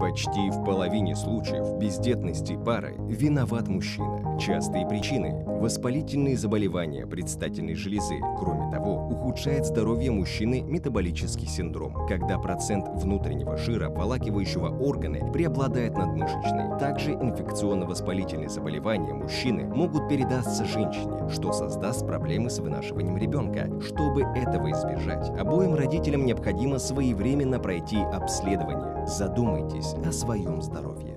Почти в половине случаев бездетности пары виноват мужчина. Частые причины – воспалительные заболевания предстательной железы. Кроме того, ухудшает здоровье мужчины метаболический синдром, когда процент внутреннего жира, обволакивающего органы, преобладает над мышечной. Также инфекционно-воспалительные заболевания мужчины могут передаться женщине, что создаст проблемы с вынашиванием ребенка. Чтобы этого избежать, обоим родителям необходимо своевременно пройти обследование. Задумайтесь о своем здоровье.